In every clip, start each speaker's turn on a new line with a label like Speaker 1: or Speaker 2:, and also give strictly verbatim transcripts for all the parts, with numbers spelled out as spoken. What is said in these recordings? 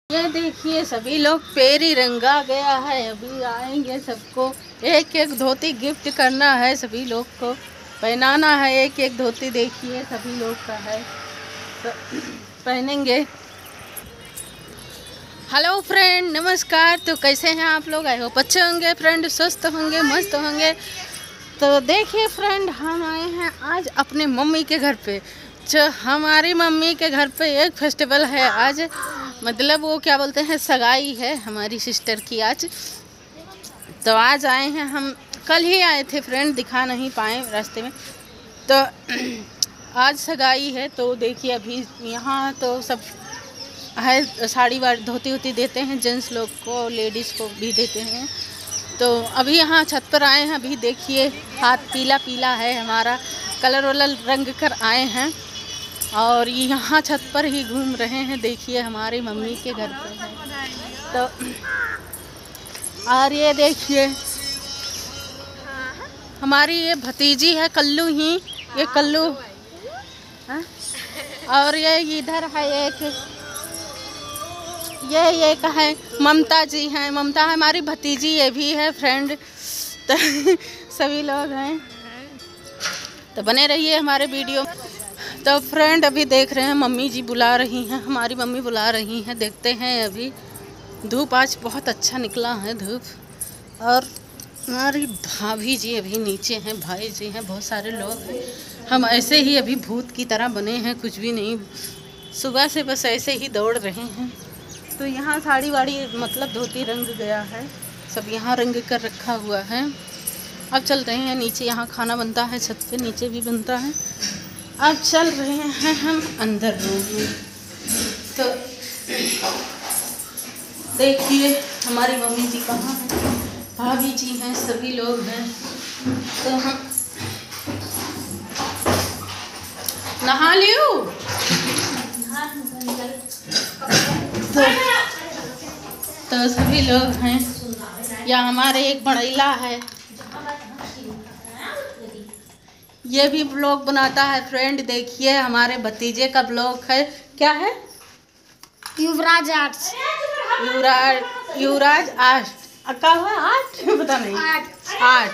Speaker 1: ये देखिए सभी लोग पैर ही रंगा गया है। अभी आएंगे, सबको एक एक धोती गिफ्ट करना है, सभी लोग को पहनाना है एक एक धोती। देखिए सभी लोग का है तो पहनेंगे। हेलो फ्रेंड, नमस्कार। तो कैसे हैं आप लोग? आए हो अच्छे होंगे फ्रेंड, स्वस्थ होंगे, मस्त होंगे। तो देखिए फ्रेंड, हम आए हैं आज अपने मम्मी के घर पे। जो हमारी मम्मी के घर पे एक फेस्टिवल है आज, मतलब वो क्या बोलते हैं, सगाई है हमारी सिस्टर की आज। तो आज आए हैं हम, कल ही आए थे फ्रेंड, दिखा नहीं पाए रास्ते में। तो आज सगाई है। तो देखिए अभी यहाँ तो सब है, साड़ी वाड़ी धोती होती देते हैं, जेंट्स लोग को, लेडीज़ को भी देते हैं। तो अभी यहाँ छत पर आए हैं। अभी देखिए हाथ पीला पीला है, हमारा कलर वलर रंग कर आए हैं और यहाँ छत पर ही घूम रहे हैं। देखिए हमारी मम्मी के घर पे है। तो और ये देखिए हमारी ये भतीजी है कल्लू ही, ये कल्लू है। और ये इधर है एक, ये ये का है ममता जी हैं, ममता है हमारी भतीजी, ये भी है फ्रेंड। तो सभी लोग हैं, तो बने रहिए हमारे वीडियो। तो फ्रेंड अभी देख रहे हैं मम्मी जी बुला रही हैं, हमारी मम्मी बुला रही हैं। देखते हैं, अभी धूप आज बहुत अच्छा निकला है धूप। और हमारी भाभी जी अभी नीचे हैं, भाई जी हैं, बहुत सारे लोग हैं। हम ऐसे ही अभी भूत की तरह बने हैं, कुछ भी नहीं, सुबह से बस ऐसे ही दौड़ रहे हैं। तो यहाँ साड़ी वाड़ी मतलब धोती रंग गया है, सब यहाँ रंग कर रखा हुआ है। अब चल रहे हैं नीचे, यहाँ खाना बनता है छत पे, नीचे भी बनता है। अब चल रहे हैं हम अंदर रूम में। तो देखिए हमारी मम्मी जी कहाँ हैं, भाभी जी हैं, सभी लोग हैं। तो हम नहा लियो। तो, तो सभी लोग हैं। या हमारे एक बड़ैला है, ये भी ब्लॉग बनाता है फ्रेंड। देखिए हमारे भतीजे का ब्लॉग है, क्या है,
Speaker 2: युवराज आर्ट्स,
Speaker 1: युवराज युवराज आर्ट का हुआ आर्ट पता नहीं, आर्ट।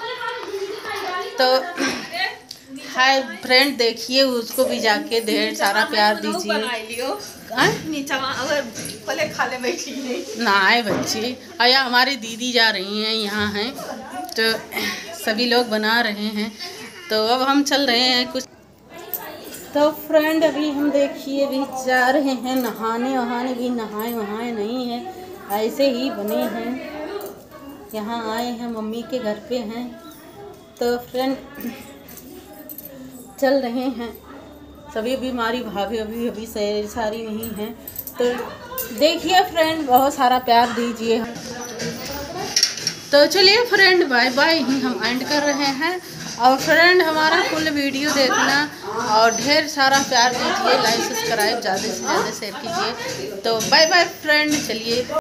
Speaker 1: तो हाय फ्रेंड, देखिए उसको भी जाके ढेर सारा प्यार दीजिए। ना आए बच्ची, आया हमारी दीदी जा रही हैं, यहाँ हैं। तो सभी लोग बना रहे हैं। तो अब हम चल रहे हैं कुछ। तो फ्रेंड अभी हम देखिए भी जा रहे हैं नहाने वहाने, भी नहाए वहाए नहीं है, ऐसे ही बने हैं। यहाँ आए हैं, मम्मी के घर पे हैं। तो फ्रेंड चल रहे हैं सभी। अभी हमारी भाभी अभी अभी सारी नहीं हैं। तो देखिए फ्रेंड, बहुत सारा प्यार दीजिए। तो चलिए फ्रेंड, बाय बाय ही हम एंड कर रहे हैं। और फ्रेंड हमारा फुल वीडियो देखना और ढेर सारा प्यार दीजिए, लाइक सब्सक्राइब ज़्यादा से ज़्यादा शेयर कीजिए। तो बाय बाय फ्रेंड, चलिए।